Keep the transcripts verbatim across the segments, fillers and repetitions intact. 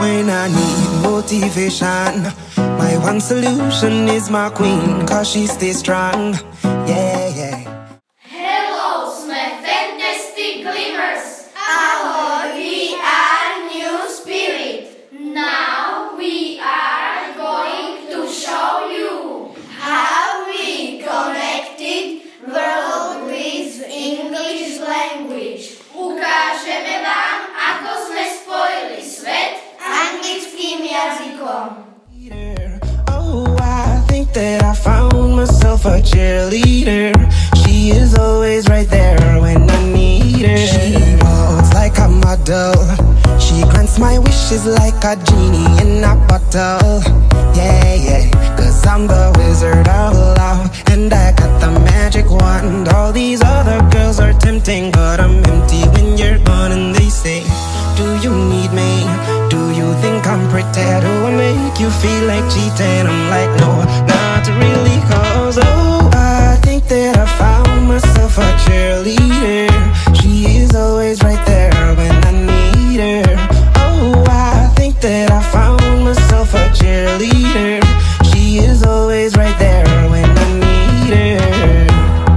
when I need motivation. My one solution is my queen, cause she stays strong. Yeah, yeah. Hello, sme Fantastic Glimmers. Ahoy, we are New Spirit. Now we are going to show you how we connected world with English language. Ukážeme vám, ako sme spojili svet anglickým jazykom. Oh, I think that I found myself a cheerleader. She is always right there when I need her. She walks like a model. She grants my wishes like a genie in a bottle. Yeah, yeah, cause I'm the wizard of love, and I got the magic wand. All these other girls are tempting, but I'm empty when you're gone. And they say, do you need me? Do you think I'm pretty? Do I make you feel like cheating? I'm like, no, not really, cause oh, I think that I found myself a cheerleader. She is always right there when I need her. Oh, I think that I found myself a cheerleader. She is always right there when I need her.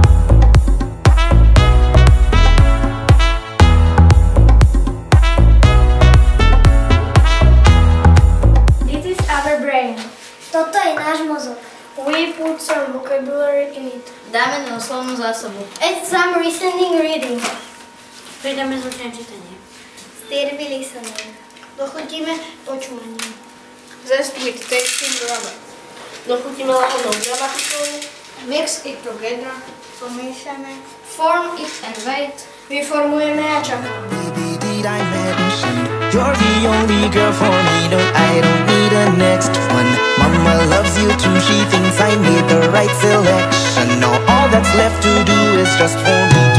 This is our brain. Toto je náš mozog. We put some vocabulary in it. Dáme do slovnú zásobu. And some listening reading. Pridáme zvučné čítanie. Stir listening. Dochutíme počúvaním. Zest with tasting grammar. Dochutíme lahodnou gramatikou. Mix it together. Pomiešame. Form it and wait. Vyformujeme a čakáme. Baby, did I mention you're the only girl for me? No, I don't need a next one. Mama loves you too. She thinks I made the right selection. Now all that's left to do is just for me.